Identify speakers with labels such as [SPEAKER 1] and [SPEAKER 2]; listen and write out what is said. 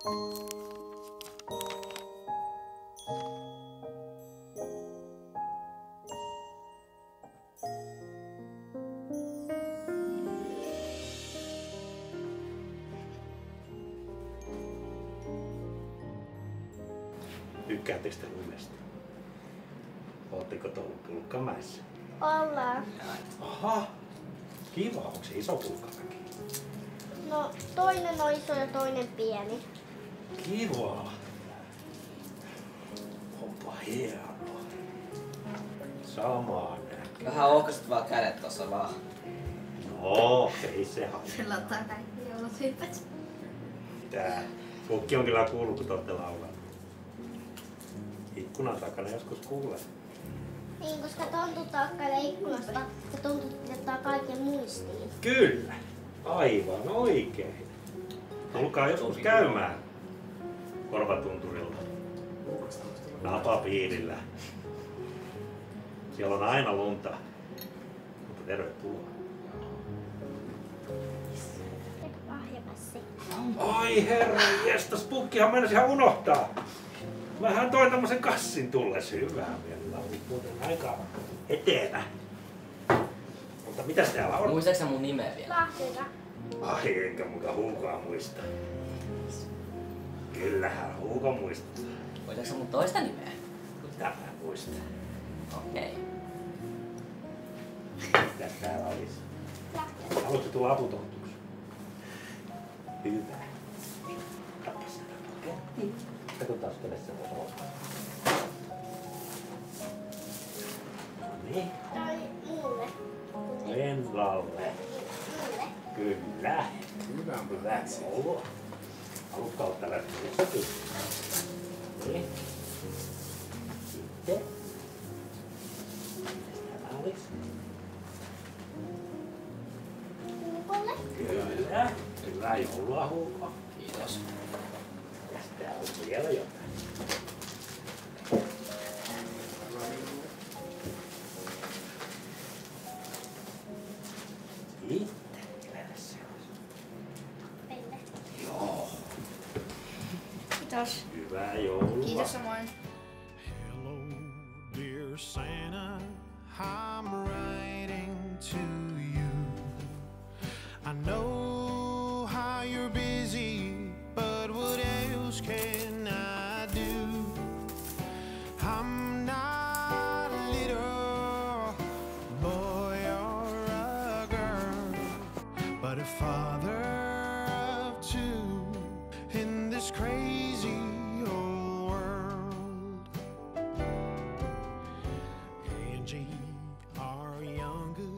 [SPEAKER 1] Tykkäättekö te lumesta? Ootteko tullut Pulkkamäessä?
[SPEAKER 2] Ollaan.
[SPEAKER 1] Aha! Kiva, onko se iso Pulkkamäki?
[SPEAKER 2] No, toinen on iso ja toinen pieni.
[SPEAKER 1] Kiva! Onpa hienoa. Samaa näkyy.
[SPEAKER 3] Vähän ohkasit vaan kädet tossa vaan.
[SPEAKER 1] No, ei se haittaa.
[SPEAKER 4] Sillä ottaa kaikki joulutyypät.
[SPEAKER 1] Tää pukki on kyllä kuullut, kun te ootte laulaa. Ikkunan takana joskus kuulee.
[SPEAKER 2] Niin, koska Tonttu tarkkailee ikkunasta, se Tonttu jättää kaiken muistiin.
[SPEAKER 1] Kyllä! Aivan oikein. Tulkaa joskus käymään Korvatunturilla. Napapiirillä. Siellä on aina lunta. Mutta tervetuloa.
[SPEAKER 2] Lahjamassi.
[SPEAKER 1] Ai herra jestas, pukkihan mennäs ihan unohtaa. Mähän toin tämmösen kassin tulles. Hyvää mielellä. Oli muuten aika eteenä. Mutta mitäs täällä on?
[SPEAKER 3] Muistatko sä mun nimeä vielä?
[SPEAKER 2] Lahdira.
[SPEAKER 1] Ai enkä muka Huukaa muista. Kyllähän Huuko muistaa.
[SPEAKER 3] Muistatko sä mun toista nimeä?
[SPEAKER 1] Tämä muistaa.
[SPEAKER 3] Okei.
[SPEAKER 1] Mitäs täällä olisi?
[SPEAKER 2] Lahdira.
[SPEAKER 1] Haluatko tulla aputohtuksi? Hyvä. Tappa sitä paketti. Katsotaan, kelle se voi olla. No niin.
[SPEAKER 2] Tai mulle.
[SPEAKER 1] Venlalle.
[SPEAKER 2] Mulle.
[SPEAKER 1] Kyllä.
[SPEAKER 5] Hyvä.
[SPEAKER 1] Joulua. Haluatko ottaa lähtöissäkin? Niin. Sitten. Mitäs tämä olisi?
[SPEAKER 2] Huukolle.
[SPEAKER 1] Kyllä. Hyvää joulua, Huuko.
[SPEAKER 3] Kiitos.
[SPEAKER 1] Mitäs täällä on vielä jotain? Sitten, kenelle se olisi?
[SPEAKER 2] Pelle.
[SPEAKER 1] Joo.
[SPEAKER 4] Kiitos.
[SPEAKER 1] Hyvää joulua.
[SPEAKER 4] Kiitos samoin.
[SPEAKER 6] Hello, dear Santa, I'm writing to you. I know how you're busy, but what else can I do? I'm not a little boy or a girl, but a father of two in this crazy old world. Angie, our youngest